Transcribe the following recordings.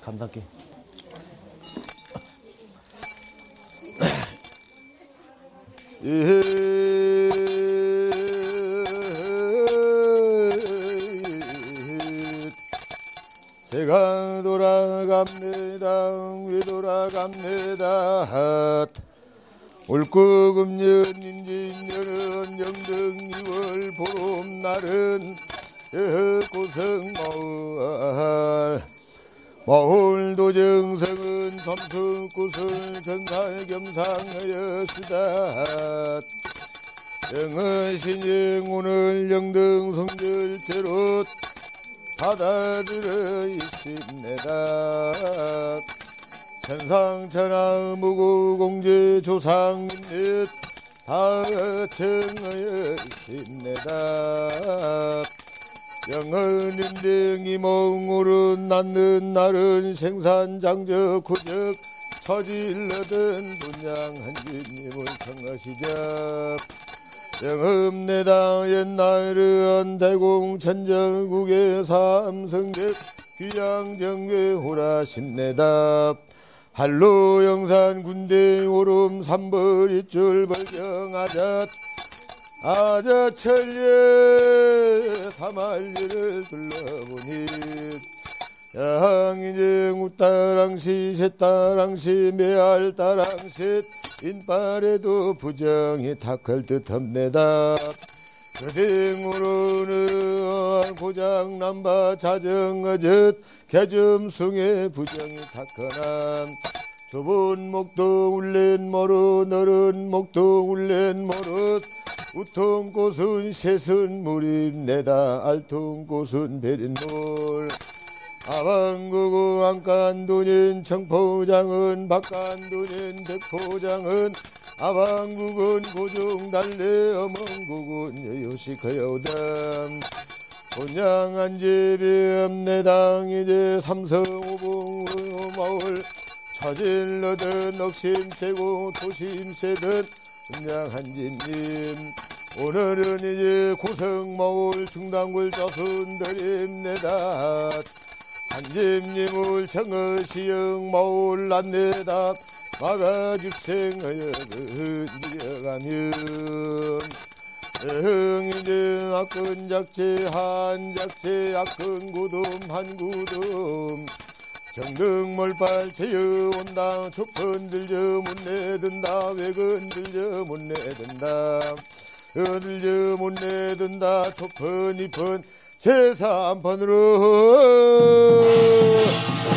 감당기. 제가 돌아갑니다. 왜 돌아갑니다. 올구금년 인진년은 영등 2월 보름날은 고성마을 마을도정성은 점수구슬 견사겸상하였으다. 영어신영 오늘 영등 성결제로 받아들여 있습니다. 천상천하 무구공제 조상인듯 다 청하여 있습니다. 영어는 등이 몽으로 낳는 날은 생산장적 구적 처질러든 분양한진님을 청하시자. 영업내당 옛날은 대공천정국의 삼성객 귀양정괴 호라심내다. 한로영산 군대 오름 삼벌이줄 벌경아잣 아자천리에 사만리를 둘러보니 양인정 우따랑시 셋따랑시 매알따랑셋 인빨에도 부정이 탁할 듯합니다. 그 등으로는 고장남바 자정어젓 개점숭의 부정이 탁하나 좁은 목도 울렌 머릇 너른 목도 울렌 머릇 우통꽃은 셋은 무립내다 알통꽃은 베린돌 아방구구 안간도년 청포장은 박간도년 백포장은 아방국은 고종달래 어멍국은 여요시커여우담 본양한 제비엄내당 이제 삼성오봉 마을 처질러든 억심세고 도심세든 은양한진님 오늘은 이제 고성마을 중당굴 자손들입내다 한집님을 청어시영 마을 안내다 마가집생하여 흔들어가면 응이제 악근작제 한작제 악근구둠 한구둠 정등몰발 제여온당 촉건들저 못내든다 외건들저 못내든다 어들저 못내든다 촉건이펀 제3판으로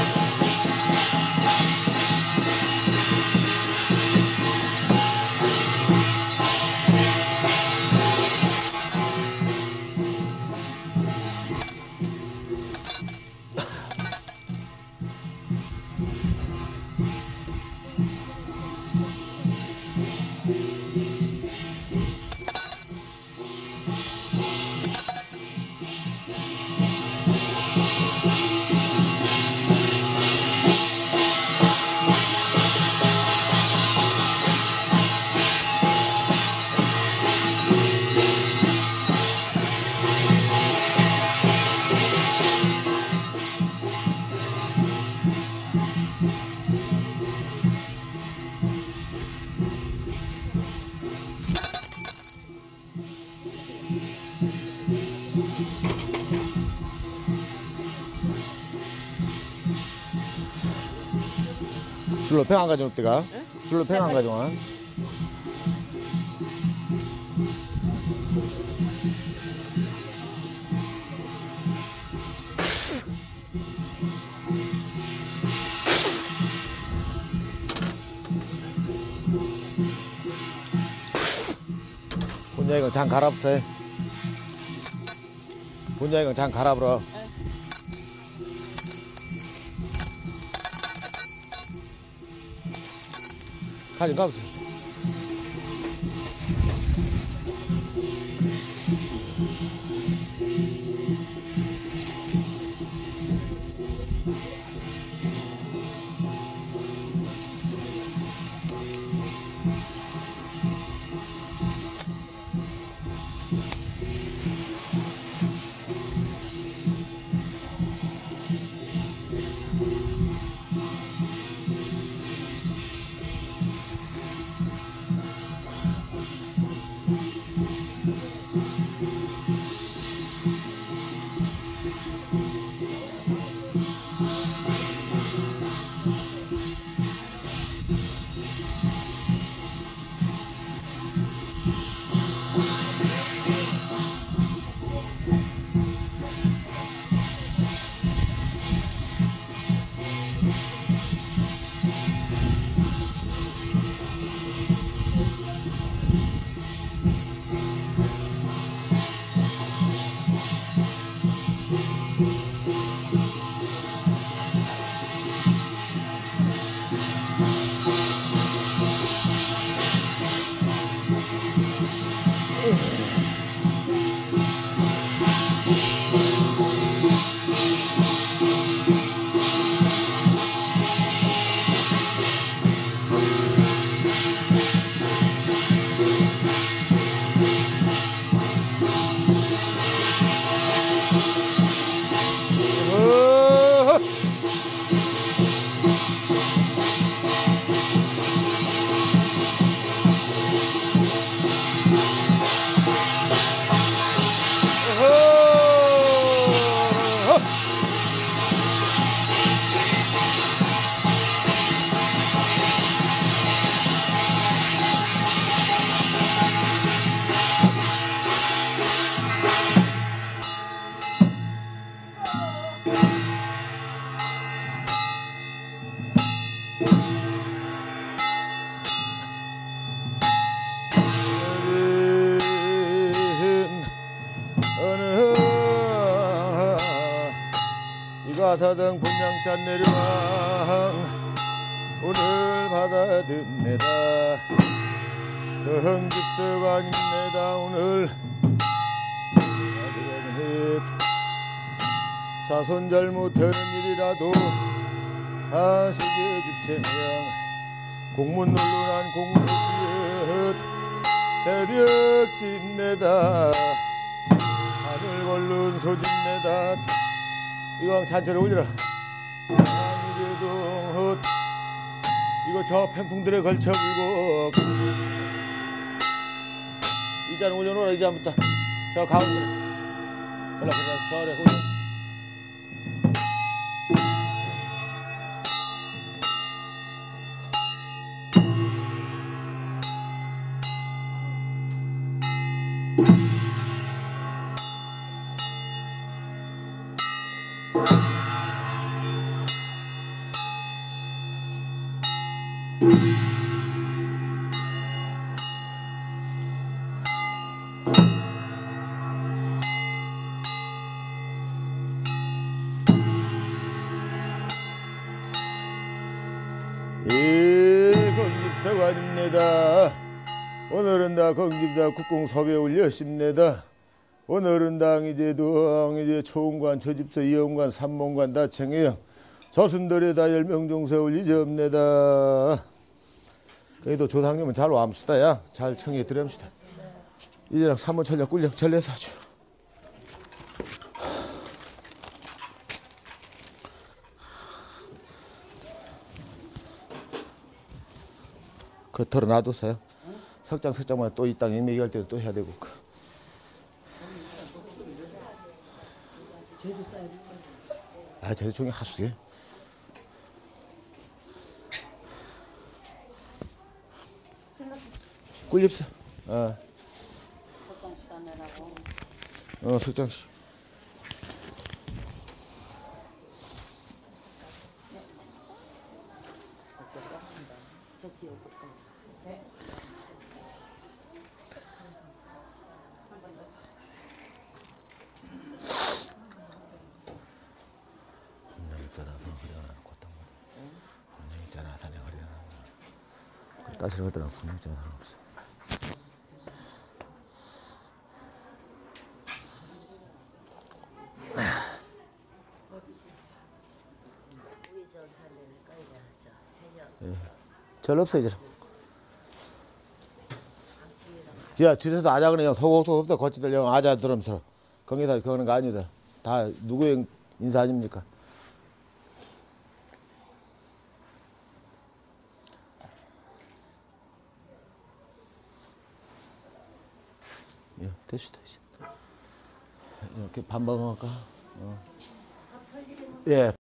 술로 팽 안 가져올 때가? 응? 술로 팽 안 가져와? 본장이건 장 갈아엎어. 본장이건 장 갈아버려. 가지 가보세요. 가사등 분양짠 내려왕 오늘 받아듣네다. 그 흥집서관입니다. 오늘 자손 잘못하는 일이라도 다 새겨줍세냥 공문 논란한 공소시릇 대벽짓내다. 하늘 걸른 소집내다. 이거 잔치를 올려라. 이래도 이거 저 팬풍들에 걸쳐 불고 이 잔 올려놓으라. 이 잔부터 저 가운데 올라 그냥 저래 올려. 건집사관입니다. 오늘은 다 건집사 국공섭에 올렸습니다. 오늘은 당이제도 이제 초음관, 초집사, 이음관, 삼문관 다 청해요. 조순들에 다 10명 정세 올리접니다. 그래도 조상님은 잘 왬수다야. 잘 청해 드립시다. 이제랑 삼문천력 꿀력 전례사 주. 그 털어 놔뒀어요. 석장만 또 이 땅에 얘기할 때도 또 해야 되고. 아, 제도 종이 하수게. 꿀립사. 석장식 하느라고. 석장식. 따지는 것들은 분명히 있잖아. 상관없어. 절 없어 이제. 야 뒤에서 아자 그냥 소곡도 없다. 거치들 영 아자 들으면서 거기다 그러는 거 아니다. 다 누구의 인사 아닙니까? 예, 됐어. 이렇게 반반할까? 예.